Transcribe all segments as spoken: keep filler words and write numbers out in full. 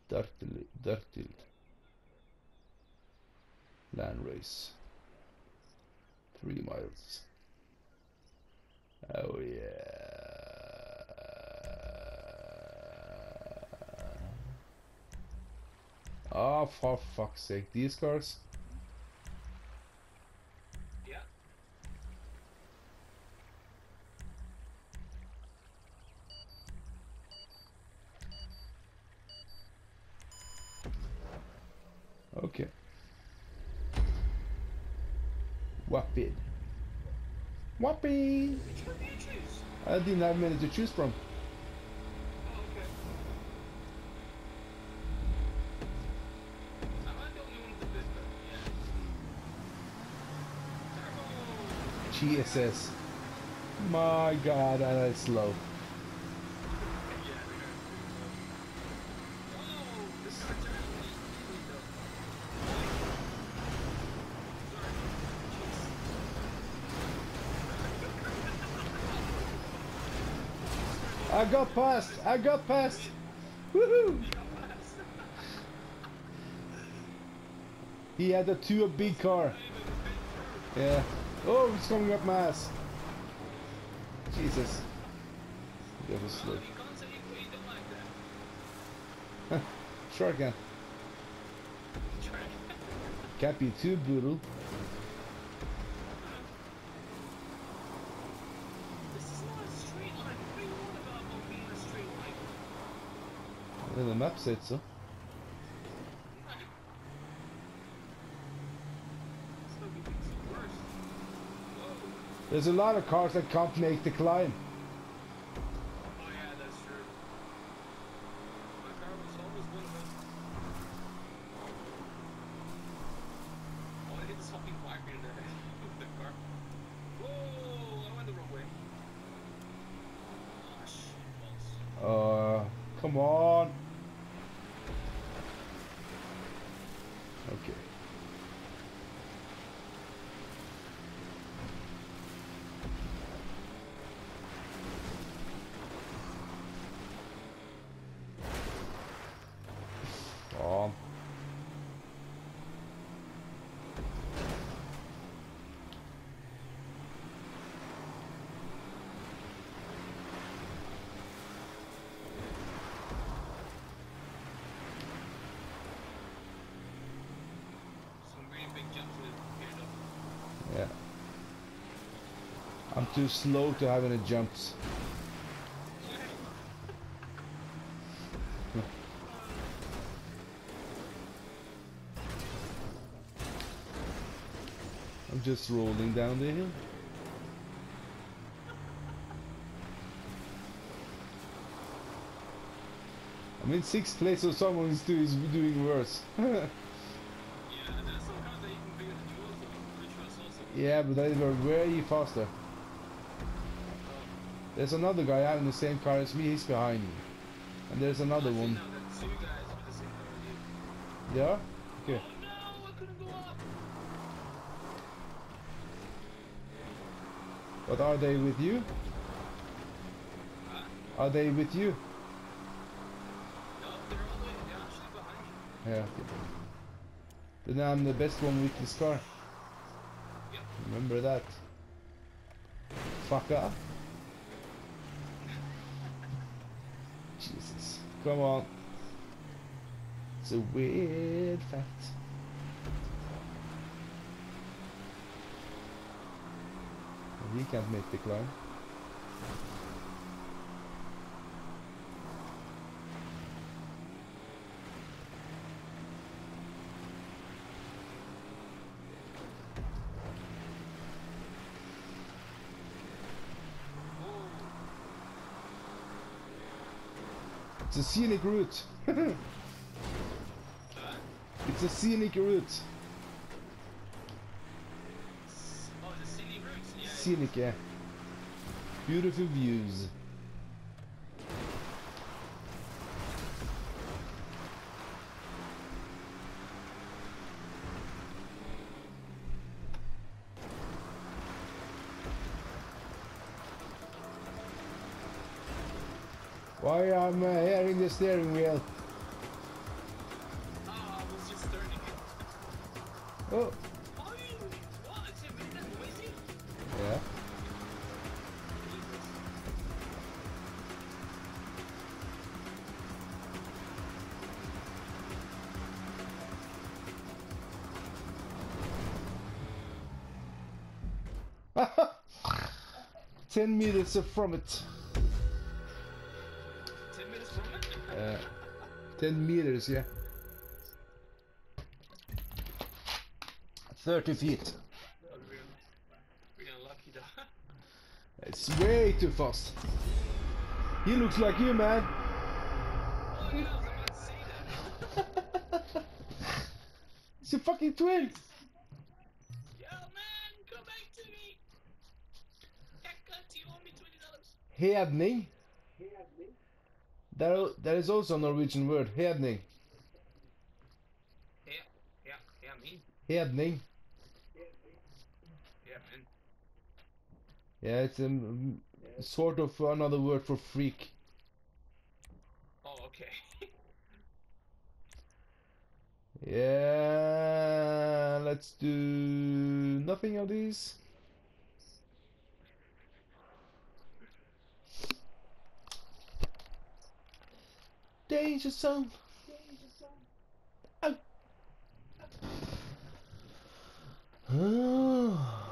Dirty, dirty land race. Three miles. Oh yeah. Oh, for fuck's sake, these cars. Yeah. Okay. Whopped. Whoppy! Which one do you choose? I didn't have many to choose from. Oh, okay. Am I the only one with the best gun? Yeah. Turbo! G S S. My god, that is slow. Yeah, they're Whoa! This is such a really though. I got past! I got past! Woohoo! He had a two a big car. Yeah. Oh, it's coming up my ass. Jesus. That was slow. You can't say you don't like that. Sure can. Can't be too brutal. This is not a straight line. What do you want about not being a straight line? Well, the map said so. It's gonna be worse. Whoa. There's a lot of cars that can't make the climb. Oh yeah, that's true. My car was almost one of them. Oh, I hit the fucking wire in the, the car. Whoa, I went the wrong way. Oh shit, balls. Uh, come on. Okay. Oh. Some really big jumps with here though. Yeah. I'm too slow to have any jumps. I'm just rolling down the hill. I'm in sixth place, so someone is do- is doing worse. Yeah, there's some cars that you can figure the jewels though. Which was also. Yeah, but they were way faster. There's another guy having the same car as me, he's behind me. And there's another Actually, one. no, that's two guys with the same car as you. Yeah? Okay. Oh no, I couldn't go up. But are they with you? Huh? Are they with you? No, they're all the way, they're actually behind you. Yeah, okay. Then I'm the best one with this car. Yep. Remember that. Fucker. Jesus. Come on. It's a weird fact. He can't make the climb. It's a scenic route. Uh, It's a scenic route. oh, the city routes. Yeah. Scenic, yeah. Beautiful views. Why I'm uh, hearing the steering wheel? Oh, Oh, you, what? Is it really that noisy? yeah. Ten meters from it. Ten minutes from it? Uh, ten meters, yeah. Thirty feet. Oh, we're, we're unlucky though. It's way too fast. He looks like you, man. Oh yeah, I was about to say that. It's your fucking twin. Yo man, come back to me. Haircut, you owe me twenty dollars. Hedning. That, that is also a Norwegian word. Hedning. Yeah, yeah, yeah, me. Hedning. Yeah, man. Yeah, it's a um, sort of another word for freak. Oh, okay. Yeah, let's do nothing of these. Danger zone. Oh.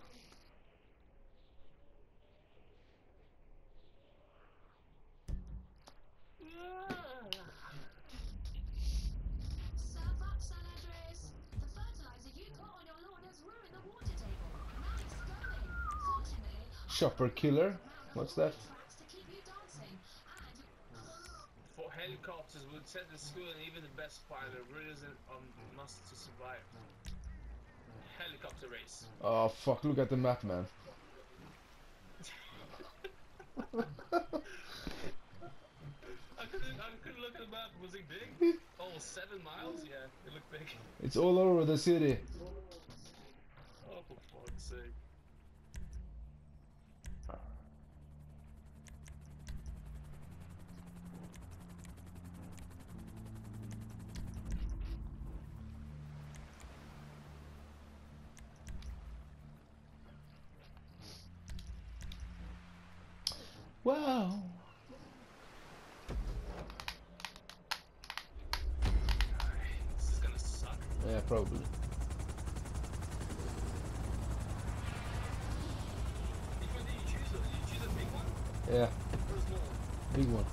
Surf up, Saladres. The fertilizer you put on your lawn has ruined the water table. Now it's going. Fortunately, Shopper killer. What's that? tracks to keep you dancing. And For helicopters would set the school and even the best pilot really is a um, must to survive. Helicopter race. Oh fuck! Look at the map, man. I couldn't, I couldn't look at the map. Was it big? Oh, seven miles? Yeah, it looked big. It's all over the city. Oh, for fuck's sake. Wow. This is gonna suck. Yeah, probably. Which one did you choose? Did you choose a big one Yeah, or a small one? big one.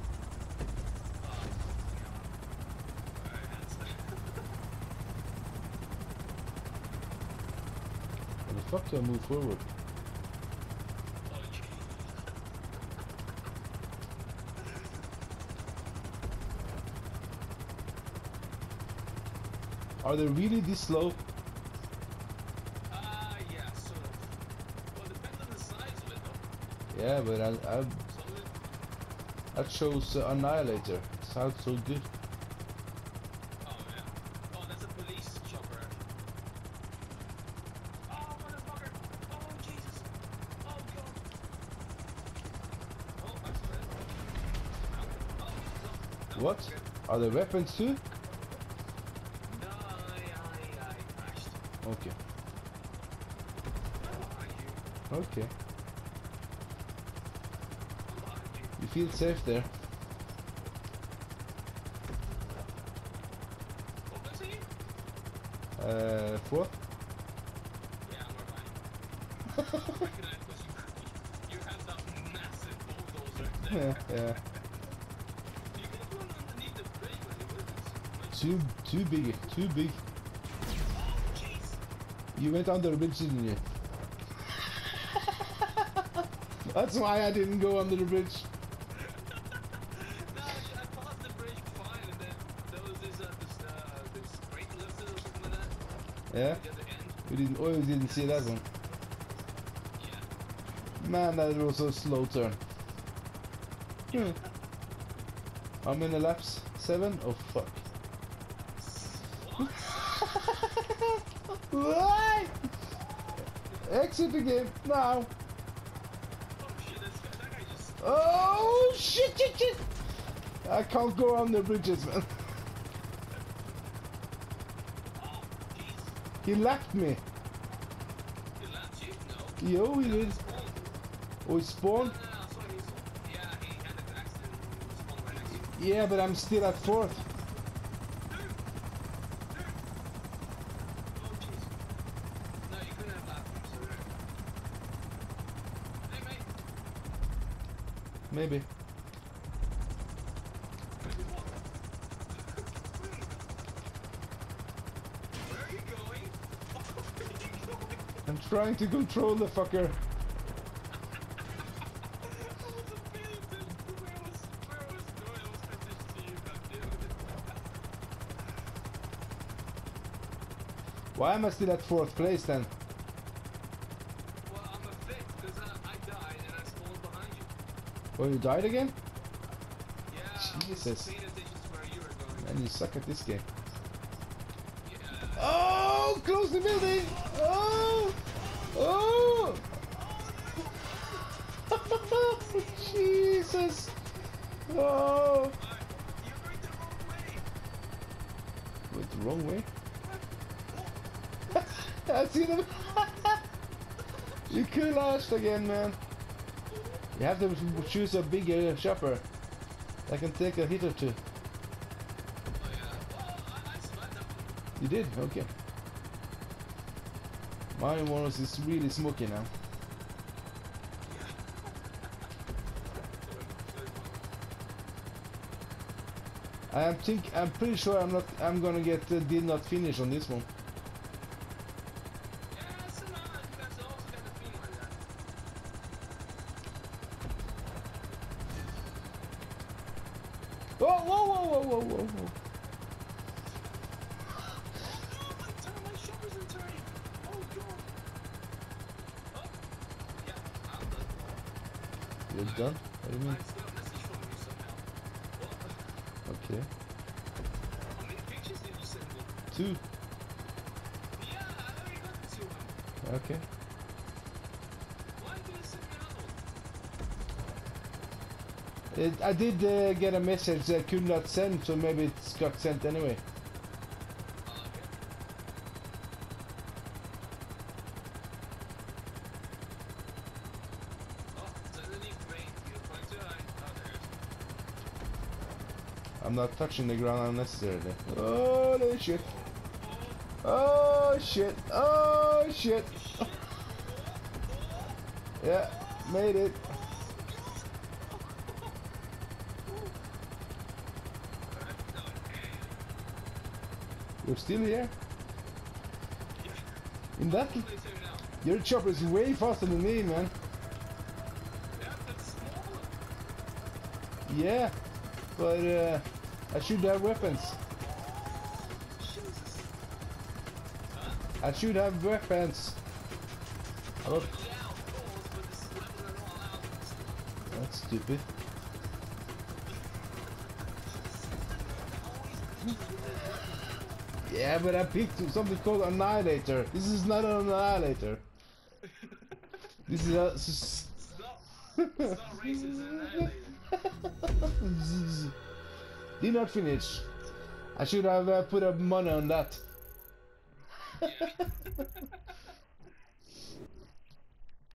Alright, that's How the fuck do I move forward? Oh, gee. Are they really this slow? Ah, yeah, sort of. Well, it depends on the size of it, though. Yeah, but I, I, Some of it. that shows uh, Annihilator. It sounds so good. Oh, yeah. Oh, that's a police chopper. Oh, motherfucker. Oh, Jesus. Oh, God. Oh, I'm sorry. Oh, oh, no. No, What? okay. Are there weapons too? No, I, I, I crashed. Okay. I'm behind you. Okay. I'm behind you. You feel safe there. What was he? Uh, what? Yeah, I'm behind you. I recognize because you, you have that massive bulldozer there. Yeah, yeah. You can run underneath the bridge when it moves. Too, too big, too big. Oh, jeez. You went under the bridge, didn't you? That's why I didn't go under the bridge. No, I I passed the bridge fine, and then there was this, uh, this, uh, this crate lifted or something like that. Yeah? At the other end. We didn't, oh, you didn't see that one. Yeah. Man, that was a slow turn. Hmm. How many laps? Seven? Oh, fuck. What? Why? Exit the game now. Oh shit, that's, that guy just... Oh, shit, shit, shit. I can't go under bridges, man. Oh, jeez. He lapped me. He left you? No. Yo, he No, did. he spawned. Oh, he No, spawned? no, no, I saw him. He spawned. Yeah, he had an accident. He spawned right next to you. Yeah, but I'm still at fourth. Dude! Dude! Oh, jeez. No, you couldn't have laughed him, so there. Hey, mate. Maybe. Maybe what? Where are you going? Where are you going? I'm trying to control the fucker. I was a bit, dude. Where was, where was going? I was finished to you, goddammit. Why am I still at fourth place then? Well, I'm a fifth, because I, I died and I spawned behind you. Oh, you died again? Yeah, I Jesus. was paying attention to where you were going. Man, you suck at this game. Yeah. Oh, close the building! Oh! Oh! Jesus! Oh! Alright, you're going the wrong way. Went the wrong way? I see them! You collaged again, man. You have to choose a bigger chopper that can take a hit or two. Oh yeah. Well, I, I survived that one. You did? Okay. My one is really smoky now. I am think I'm pretty sure I'm not I'm gonna get uh, did not finish on this one. Yeah, somehow you guys also got the feeling like that. Whoa whoa whoa whoa whoa whoa whoa! Oh my god, my shoppers are turning. Oh god. Oh, yeah, I'm done. You're done? What do you I mean? still got a message from you somehow. What? Okay. How many pictures did you send me? Two. Yeah, I already got the two one. Okay. Why did you send me another one? It, I did uh, get a message that could not send, so maybe it's got sent anyway. Oh, okay. Oh, send an ink for me. You're going too high. Oh, there it is. I'm not touching the ground unnecessarily. Holy shit! Oh shit! Oh shit! Yeah, made it. You're still here? In that, What do you say now? your chopper is way faster than me, man. Yeah, but smaller. Yeah, but uh, I should have weapons. Jesus. I should have weapons. Oh, Yeah, of course, but this weapons are not allowed. that's stupid. Yeah, but I picked something called Annihilator. This is not an Annihilator. This is a... s- Stop. Stop racist and annihilated. Did not finish. I should have uh, put up money on that. Yeah.